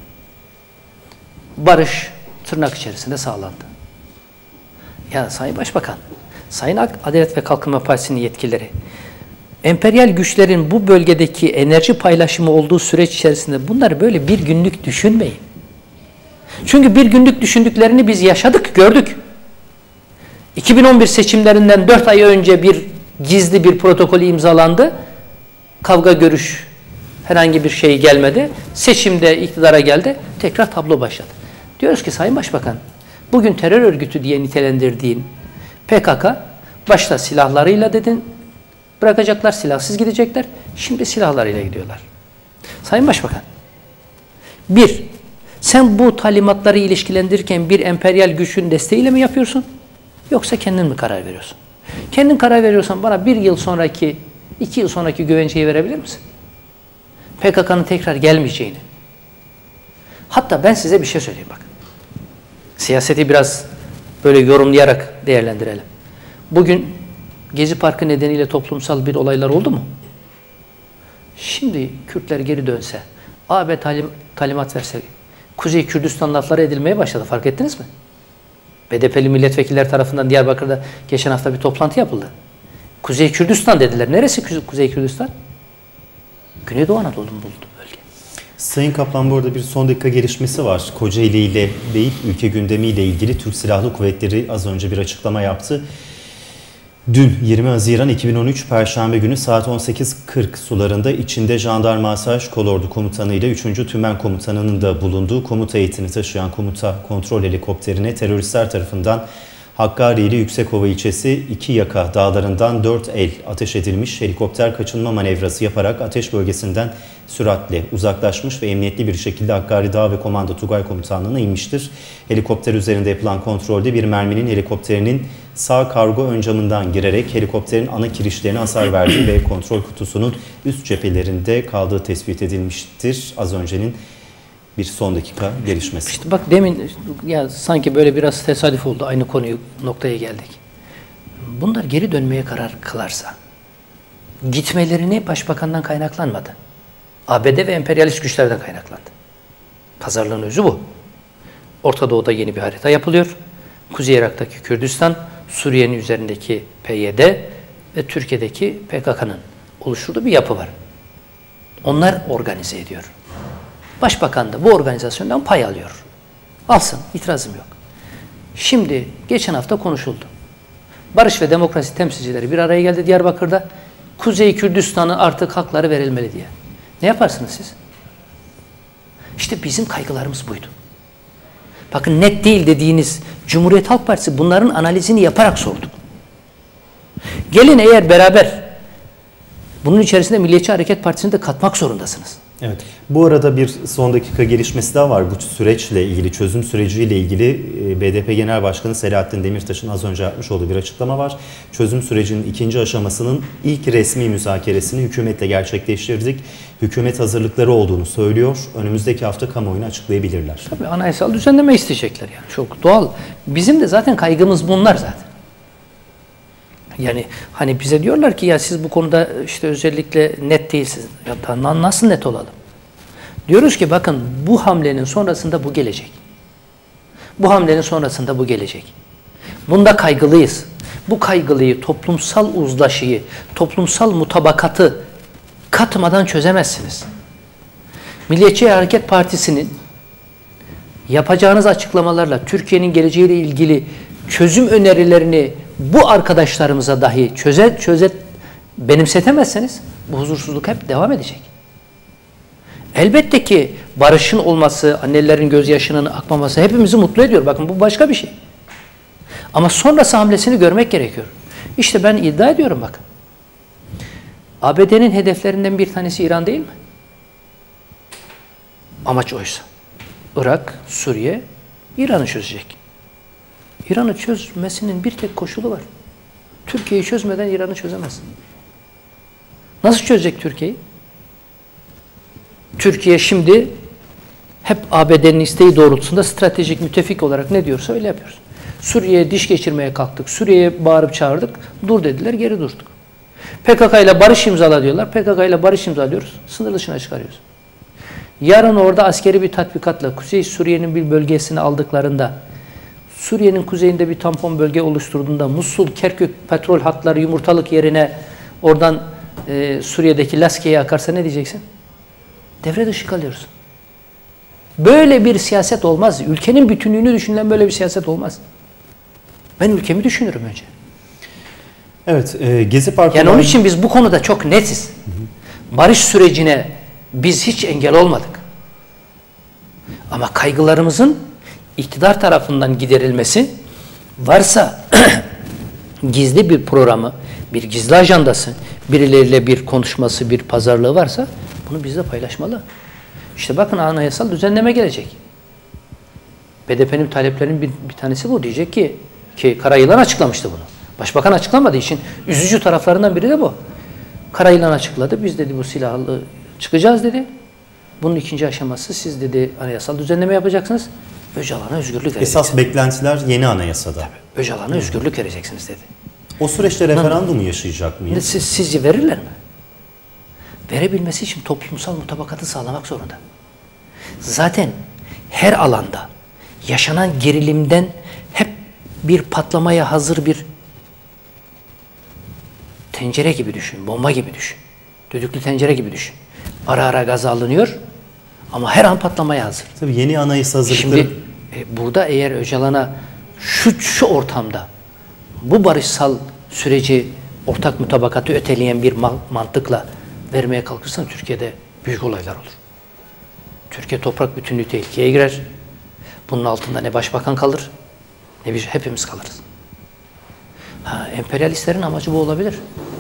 Barış tırnak içerisinde sağlandı. Ya Sayın Başbakan, Sayın Adalet ve Kalkınma Partisi'nin yetkilileri, emperyal güçlerin bu bölgedeki enerji paylaşımı olduğu süreç içerisinde bunları böyle bir günlük düşünmeyin. Çünkü bir günlük düşündüklerini biz yaşadık, gördük. iki bin on bir seçimlerinden dört ay önce bir gizli bir protokolü imzalandı. Kavga, görüş, herhangi bir şey gelmedi. Seçimde iktidara geldi. Tekrar tablo başladı. Diyoruz ki Sayın Başbakan, bugün terör örgütü diye nitelendirdiğin P K K, başta silahlarıyla dedin, bırakacaklar, silahsız gidecekler. Şimdi silahlarıyla gidiyorlar. Sayın Başbakan, bir, sen bu talimatları ilişkilendirirken bir emperyal gücün desteğiyle mi yapıyorsun? Yoksa kendin mi karar veriyorsun? Kendin karar veriyorsan bana bir yıl sonraki, iki yıl sonraki güvenceyi verebilir misin? P K K'nın tekrar gelmeyeceğini. Hatta ben size bir şey söyleyeyim bakın. Siyaseti biraz böyle yorumlayarak değerlendirelim. Bugün Gezi Parkı nedeniyle toplumsal bir olaylar oldu mu? Şimdi Kürtler geri dönse, A B talim, talimat verse, Kuzey Kürdistan lafları edilmeye başladı. Fark ettiniz mi? B D P'li milletvekiller tarafından Diyarbakır'da geçen hafta bir toplantı yapıldı. Kuzey Kürdistan dediler. Neresi Kuzey Kürdistan? Güneydoğu Anadolu'nun bulunduğu bölge. Sayın Kaplan, bu arada bir son dakika gelişmesi var. Kocaeli ile değil, ülke gündemiyle ilgili Türk Silahlı Kuvvetleri az önce bir açıklama yaptı. Dün yirmi Haziran iki bin on üç Perşembe günü saat on sekiz kırk sularında içinde Jandarma Asayiş Kolordu Komutanı ile üçüncü Tümen Komutanı'nın da bulunduğu komuta heyetini taşıyan komuta kontrol helikopterine teröristler tarafından Hakkari ili Yüksekova ilçesi iki Yaka dağlarından dört el ateş edilmiş. Helikopter kaçınma manevrası yaparak ateş bölgesinden süratle uzaklaşmış ve emniyetli bir şekilde Hakkari Dağ ve Komando Tugay Komutanlığı'na inmiştir. Helikopter üzerinde yapılan kontrolde bir merminin helikopterinin sağ kargo ön camından girerek helikopterin ana kirişlerine hasar verdiği ve kontrol kutusunun üst cephelerinde kaldığı tespit edilmiştir. Az öncenin bir son dakika gelişmesi. İşte bak demin ya sanki böyle biraz tesadüf oldu. Aynı konuyu noktaya geldik. Bunlar geri dönmeye karar kılarsa gitmelerini başbakandan kaynaklanmadı. A B D ve emperyalist güçlerden kaynaklandı. Pazarlığın özü bu. Orta Doğu'da yeni bir harita yapılıyor. Kuzey Irak'taki Kürdistan, Suriye'nin üzerindeki P Y D ve Türkiye'deki P K K'nın oluşturduğu bir yapı var. Onlar organize ediyor. Başbakan da bu organizasyondan pay alıyor. Alsın, itirazım yok. Şimdi geçen hafta konuşuldu. Barış ve demokrasi temsilcileri bir araya geldi Diyarbakır'da. Kuzey Kürdistan'ın artık hakları verilmeli diye. Ne yaparsınız siz? İşte bizim kaygılarımız buydu. Bakın net değil dediğiniz Cumhuriyet Halk Partisi bunların analizini yaparak sordu. Gelin eğer beraber bunun içerisinde Milliyetçi Hareket Partisi'ni de katmak zorundasınız. Evet. Bu arada bir son dakika gelişmesi daha var. Bu süreçle ilgili, çözüm süreciyle ilgili B D P Genel Başkanı Selahattin Demirtaş'ın az önce yapmış olduğu bir açıklama var. Çözüm sürecinin ikinci aşamasının ilk resmi müzakeresini hükümetle gerçekleştirdik. Hükümet hazırlıkları olduğunu söylüyor. Önümüzdeki hafta kamuoyuna açıklayabilirler. Tabii anayasal düzenleme isteyecekler yani. Çok doğal. Bizim de zaten kaygımız bunlar zaten. Yani hani bize diyorlar ki ya siz bu konuda işte özellikle net değilsiniz. Ya nasıl net olalım? Diyoruz ki bakın bu hamlenin sonrasında bu gelecek. Bu hamlenin sonrasında bu gelecek. Bunda kaygılıyız. Bu kaygılıyı, toplumsal uzlaşıyı, toplumsal mutabakatı katmadan çözemezsiniz. Milliyetçi Hareket Partisi'nin yapacağınız açıklamalarla Türkiye'nin geleceğiyle ilgili çözüm önerilerini bu arkadaşlarımıza dahi çöze, çöze benimsetemezseniz bu huzursuzluk hep devam edecek. Elbette ki barışın olması, annelerin gözyaşının akmaması hepimizi mutlu ediyor. Bakın bu başka bir şey. Ama sonrası hamlesini görmek gerekiyor. İşte ben iddia ediyorum bakın. A B D'nin hedeflerinden bir tanesi İran değil mi? Amaç oysa. Irak, Suriye, İran'ı çözecek. İran'ı çözmesinin bir tek koşulu var. Türkiye'yi çözmeden İran'ı çözemez. Nasıl çözecek Türkiye'yi? Türkiye şimdi hep A B D'nin isteği doğrultusunda stratejik müttefik olarak ne diyorsa öyle yapıyoruz. Suriye'ye diş geçirmeye kalktık. Suriye'ye bağırıp çağırdık. Dur dediler, geri durduk. P K K ile barış imzala diyorlar. P K K ile barış imzalıyoruz. Sınır dışına çıkarıyoruz. Yarın orada askeri bir tatbikatla Kuzey Suriye'nin bir bölgesini aldıklarında, Suriye'nin kuzeyinde bir tampon bölge oluşturduğunda, Musul, Kerkük petrol hatları yumurtalık yerine oradan e, Suriye'deki Laskiye'ye akarsa ne diyeceksin? Devre dışı kalıyoruz. Böyle bir siyaset olmaz. Ülkenin bütünlüğünü düşünülen böyle bir siyaset olmaz. Ben ülkemi düşünürüm önce. Evet, e, Gezi Parkı... Yani onun için biz bu konuda çok netiz. Hı hı. Barış sürecine biz hiç engel olmadık. Ama kaygılarımızın iktidar tarafından giderilmesi, varsa gizli bir programı, bir gizli ajandası, birileriyle bir konuşması, bir pazarlığı varsa bunu bizle paylaşmalı. İşte bakın anayasal düzenleme gelecek. B D P'nin taleplerinin bir, bir tanesi bu. Diyecek ki, ki Karayılan açıklamıştı bunu. Başbakan açıklamadığı için üzücü taraflarından biri de bu. Karayılan açıkladı. Biz dedi bu silahlı çıkacağız dedi. Bunun ikinci aşaması siz dedi anayasal düzenleme yapacaksınız. Öcalan'a özgürlük vereceksiniz. Esas beklentiler yeni anayasada. Tabii. Öcalan'a özgürlük vereceksiniz dedi. O süreçte referandumu yaşayacak mıyız? Siz, sizce verirler mi? Verebilmesi için toplumsal mutabakatı sağlamak zorunda. Zaten her alanda yaşanan gerilimden hep bir patlamaya hazır bir tencere gibi düşün, bomba gibi düşün. Düdüklü tencere gibi düşün. Ara ara gaz alınıyor ama her an patlamaya hazır. Tabii yeni anayasa hazırlıkları... Şimdi e, burada eğer Öcalan'a şu, şu ortamda bu barışsal süreci ortak mutabakatı öteleyen bir mantıkla vermeye kalkırsan Türkiye'de büyük olaylar olur. Türkiye toprak bütünlüğü tehlikeye girer. Bunun altında ne başbakan kalır ne biz hepimiz kalırız. Ha, emperyalistlerin amacı bu olabilir.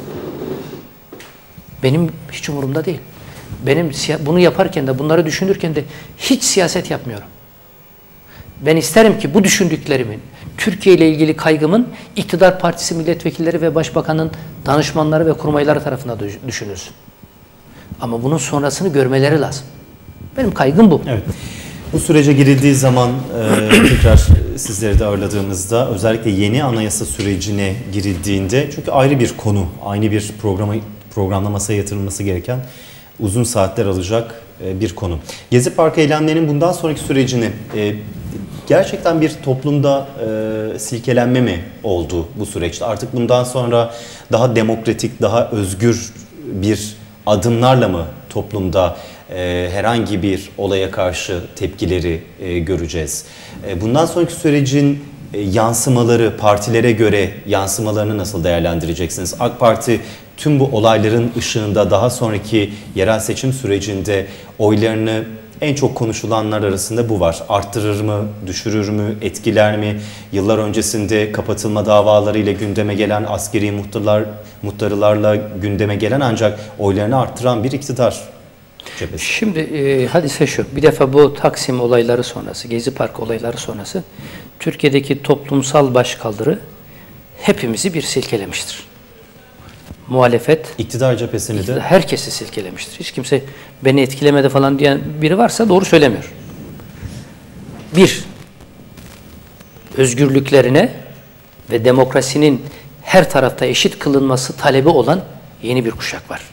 Benim hiç umurumda değil. Benim bunu yaparken de bunları düşünürken de hiç siyaset yapmıyorum. Ben isterim ki bu düşündüklerimin, Türkiye ile ilgili kaygımın iktidar partisi milletvekilleri ve başbakanın danışmanları ve kurmayları tarafından düşünülsün. Ama bunun sonrasını görmeleri lazım. Benim kaygım bu. Evet. Bu sürece girildiği zaman e, tekrar sizleri de ağırladığımızda özellikle yeni anayasa sürecine girildiğinde çünkü ayrı bir konu, aynı bir programa, programla masaya yatırılması gereken uzun saatler alacak e, bir konu. Gezi Parkı eylemlerinin bundan sonraki sürecini e, gerçekten bir toplumda e, silkelenme mi oldu bu süreçte? Artık bundan sonra daha demokratik, daha özgür bir adımlarla mı toplumda e, herhangi bir olaya karşı tepkileri e, göreceğiz? E, bundan sonraki sürecin e, yansımaları, partilere göre yansımalarını nasıl değerlendireceksiniz? AK Parti tüm bu olayların ışığında daha sonraki yerel seçim sürecinde oylarını en çok konuşulanlar arasında bu var. Arttırır mı, düşürür mü, etkiler mi? Yıllar öncesinde kapatılma davalarıyla gündeme gelen askeri muhtarlar, muhtarılarla gündeme gelen ancak oylarını arttıran bir iktidar cephesi. Şimdi e, hadise şu, bir defa bu Taksim olayları sonrası, Gezi Parkı olayları sonrası Türkiye'deki toplumsal başkaldırı hepimizi bir silkelemiştir. Muhalefet, İktidar cephesini de herkesi silkelemiştir. Hiç kimse beni etkilemedi falan diyen biri varsa doğru söylemiyor. Bir, özgürlüklerine ve demokrasinin her tarafta eşit kılınması talebi olan yeni bir kuşak var.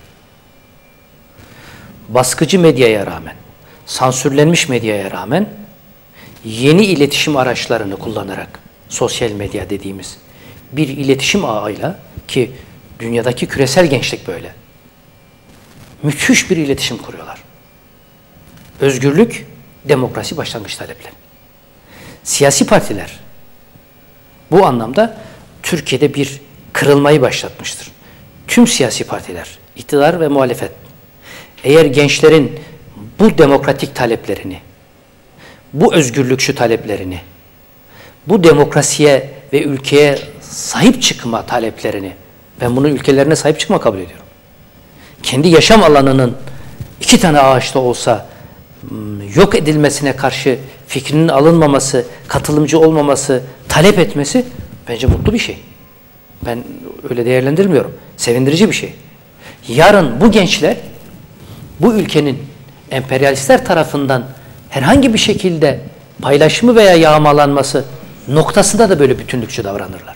Baskıcı medyaya rağmen, sansürlenmiş medyaya rağmen yeni iletişim araçlarını kullanarak, sosyal medya dediğimiz bir iletişim ağıyla ki dünyadaki küresel gençlik böyle. Müthiş bir iletişim kuruyorlar. Özgürlük, demokrasi başlangıç talepleri. Siyasi partiler bu anlamda Türkiye'de bir kırılmayı başlatmıştır. Tüm siyasi partiler, iktidar ve muhalefet, eğer gençlerin bu demokratik taleplerini, bu özgürlükçü taleplerini, bu demokrasiye ve ülkeye sahip çıkma taleplerini, ben bunu ülkelerine sahip çıkma kabul ediyorum. Kendi yaşam alanının iki tane ağaçta olsa yok edilmesine karşı fikrinin alınmaması, katılımcı olmaması, talep etmesi bence mutlu bir şey. Ben öyle değerlendirmiyorum. Sevindirici bir şey. Yarın bu gençler bu ülkenin emperyalistler tarafından herhangi bir şekilde paylaşımı veya yağmalanması noktasında da böyle bütünlükçü davranırlar.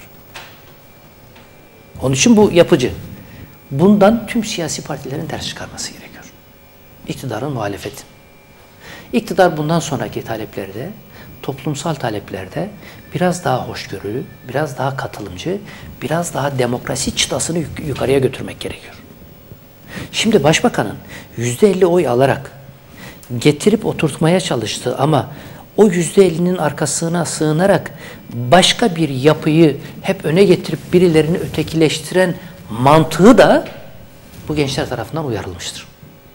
Onun için bu yapıcı. Bundan tüm siyasi partilerin ders çıkarması gerekiyor. İktidarın, muhalefetin. İktidar bundan sonraki taleplerde, toplumsal taleplerde biraz daha hoşgörülü, biraz daha katılımcı, biraz daha demokrasi çıtasını yuk- yukarıya götürmek gerekiyor. Şimdi başbakanın yüzde elli oy alarak getirip oturtmaya çalıştığı ama o yüzde ellinin arkasına sığınarak başka bir yapıyı hep öne getirip birilerini ötekileştiren mantığı da bu gençler tarafından uyarılmıştır.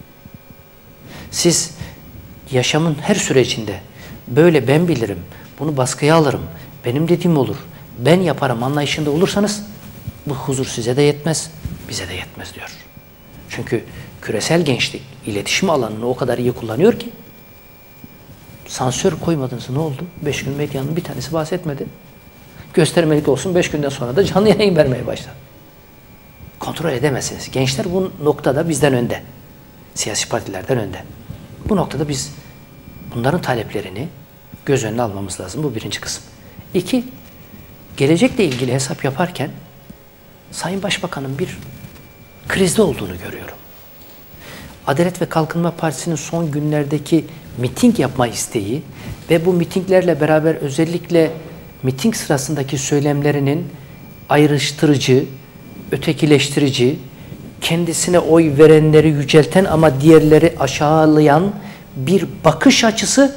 Siz yaşamın her sürecinde böyle ben bilirim, bunu baskıya alırım, benim dediğim olur, ben yaparım anlayışında olursanız bu huzur size de yetmez, bize de yetmez diyor. Çünkü küresel gençlik iletişim alanını o kadar iyi kullanıyor ki sansür koymadınız ne oldu? Beş gün medyanın bir tanesi bahsetmedi. Göstermelik olsun beş günden sonra da canlı yayın vermeye başladı. Kontrol edemezsiniz. Gençler bu noktada bizden önde. Siyasi partilerden önde. Bu noktada biz bunların taleplerini göz önüne almamız lazım. Bu birinci kısım. İki, gelecekle ilgili hesap yaparken Sayın Başbakan'ın bir krizde olduğunu görüyorum. Adalet ve Kalkınma Partisi'nin son günlerdeki miting yapma isteği ve bu mitinglerle beraber özellikle miting sırasındaki söylemlerinin ayrıştırıcı, ötekileştirici, kendisine oy verenleri yücelten ama diğerleri aşağılayan bir bakış açısı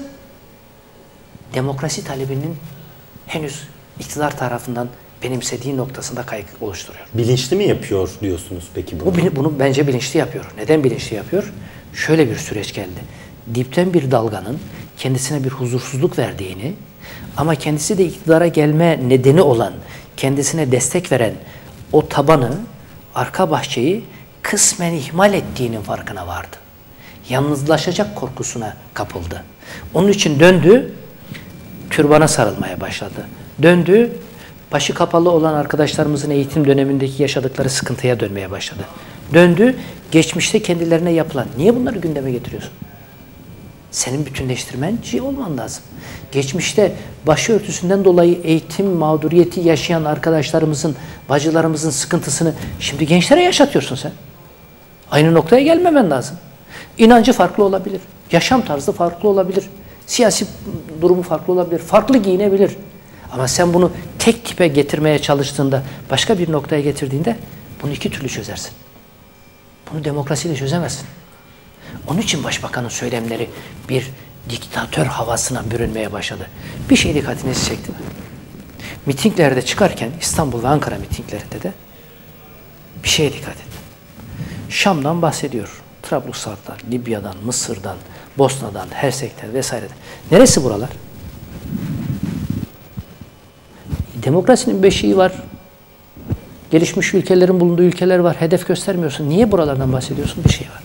demokrasi talebinin henüz iktidar tarafından benimsediği noktasında kaygı oluşturuyor. Bilinçli mi yapıyor diyorsunuz peki bunu? Bu, bunu bence bilinçli yapıyor. Neden bilinçli yapıyor? Şöyle bir süreç geldi. Dipten bir dalganın kendisine bir huzursuzluk verdiğini ama kendisi de iktidara gelme nedeni olan, kendisine destek veren o tabanı, arka bahçeyi kısmen ihmal ettiğinin farkına vardı. Yalnızlaşacak korkusuna kapıldı. Onun için döndü, türbana sarılmaya başladı. Döndü, başı kapalı olan arkadaşlarımızın eğitim dönemindeki yaşadıkları sıkıntıya dönmeye başladı. Döndü, geçmişte kendilerine yapılan, niye bunları gündeme getiriyorsun? Senin bütünleştirmenci olman lazım. Geçmişte başörtüsünden dolayı eğitim mağduriyeti yaşayan arkadaşlarımızın, bacılarımızın sıkıntısını şimdi gençlere yaşatıyorsun sen. Aynı noktaya gelmemen lazım. İnancı farklı olabilir, yaşam tarzı farklı olabilir, siyasi durumu farklı olabilir, farklı giyinebilir. Ama sen bunu tek tipe getirmeye çalıştığında, başka bir noktaya getirdiğinde bunu iki türlü çözersin. Bunu demokrasiyle çözemezsin. Onun için başbakanın söylemleri bir diktatör havasına bürünmeye başladı. Bir şey dikkatinizi çekti mi? Mitinglerde çıkarken, İstanbul ve Ankara mitinglerinde de bir şeye dikkat edin. Şam'dan bahsediyor. Trablusgarp'tan, Libya'dan, Mısır'dan, Bosna'dan, Hersek'ten vesaireden. Neresi buralar? Demokrasinin beşiği var. Gelişmiş ülkelerin bulunduğu ülkeler var. Hedef göstermiyorsun. Niye buralardan bahsediyorsun? Bir şey var.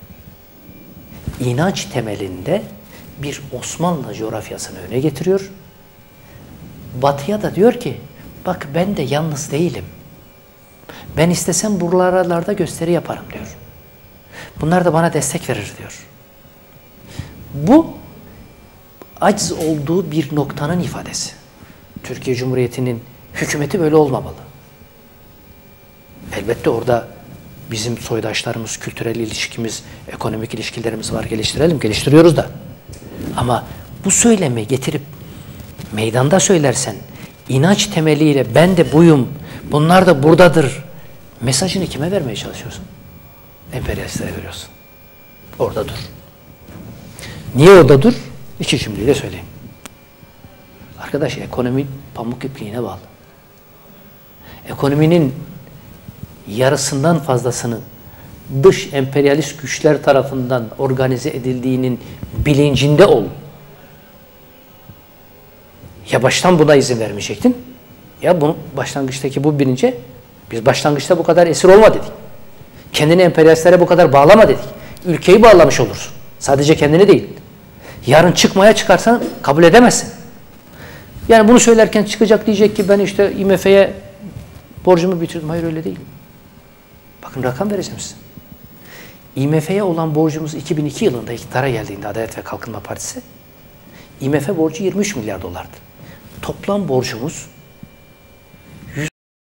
İnanç temelinde bir Osmanlı coğrafyasını öne getiriyor. Batı'ya da diyor ki, bak ben de yalnız değilim. Ben istesem buralarda gösteri yaparım diyor. Bunlar da bana destek verir diyor. Bu aciz olduğu bir noktanın ifadesi. Türkiye Cumhuriyeti'nin hükümeti böyle olmamalı. Elbette orada bizim soydaşlarımız, kültürel ilişkimiz, ekonomik ilişkilerimiz var. Geliştirelim, geliştiriyoruz da. Ama bu söylemi getirip meydanda söylersen, inanç temeliyle ben de buyum, bunlar da buradadır mesajını kime vermeye çalışıyorsun? Emperyalistlere veriyorsun. Orada dur. Niye orada dur? İki cümleyle söyleyeyim. Arkadaş, ekonomi pamuk ipliğine bağlı. Ekonominin yarısından fazlasının dış emperyalist güçler tarafından organize edildiğinin bilincinde ol. Ya baştan buna izin vermeyecektin, ya bunu başlangıçtaki bu bilince, biz başlangıçta bu kadar esir olma dedik. Kendini emperyalistlere bu kadar bağlama dedik. Ülkeyi bağlamış olursun. Sadece kendini değil. Yarın çıkmaya çıkarsan kabul edemezsin. Yani bunu söylerken çıkacak diyecek ki ben işte I M F'ye borcumu bitirdim. Hayır, öyle değil. Bakın rakam vereceğim size. I M F'ye olan borcumuz iki bin iki yılında iktidara geldiğinde Adalet ve Kalkınma Partisi, I M F borcu yirmi üç milyar dolardı. Toplam borcumuz